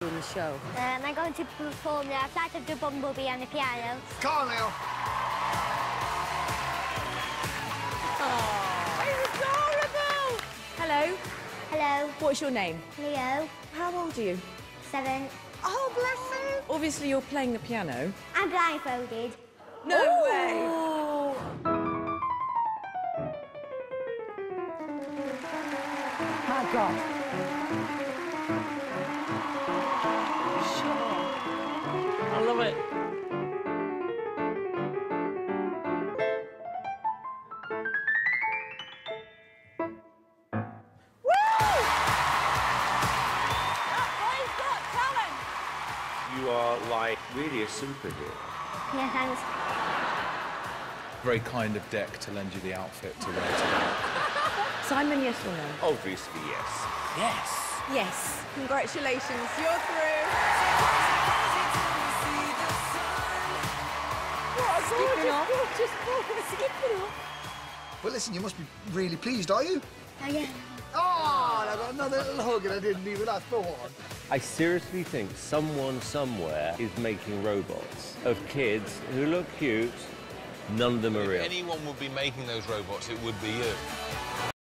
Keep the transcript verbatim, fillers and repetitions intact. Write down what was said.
in the show? Um, I'm going to perform the Flight of the Bumblebee on the piano. Carlisle. Oh, it's adorable! Hello. Hello. What's your name? Leo. How old are you? Seven. Oh, bless you. Obviously, you're playing the piano. I'm blindfolded. No Ooh. way! My God. Sure. I love it. Woo! That boy's got talent. You are, like, really a superhero. Yeah, thanks. Very kind of Deck to lend you the outfit to wear today. Simon, yes or no? Obviously, yes. Yes. Yes. Congratulations, you're through. What a gorgeous, gorgeous boy. Skipping off. Well, listen, you must be really pleased, are you? Oh, yeah. Oh, I got another little hug and I didn't even ask for one. I seriously think someone somewhere is making robots of kids who look cute. None of them are real. If anyone would be making those robots, it would be you.